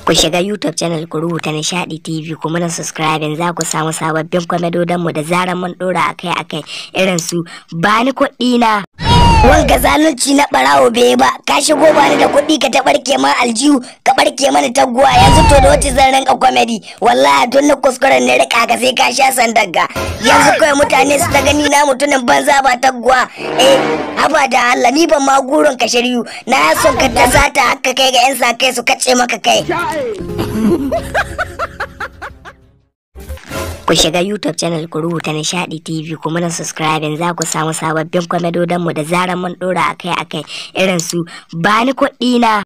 Ku shiga YouTube channel ku rubuta Nishadi TV kuma na subscribing za ku samu sababbin kwamedodon mu da zaran mun dora akai-akai irin su bani kuɗi na. Wanga zalunci na barawo bai ba, ka shigo bani da kuɗi ka ta barke ma aljihu ka barke mana taguwa yanzu to da wace zan rinka comedy wallahi don na kuskuren ne rika ka sai ka sha sandaga yanzu kai mutane su ta gani na mutumin banza ba taguwa haba da Allah ni ban ma gurin ka shiryu na son ka ta zata haka kai ga yan sa kai su kace maka kai. Ku shiga YouTube channel ku rubuta Nishadi TV kuma na subscribing za ku samu sababbin kwamedodon mu da zaran mun dora akai-akai irin su bani kuɗi na.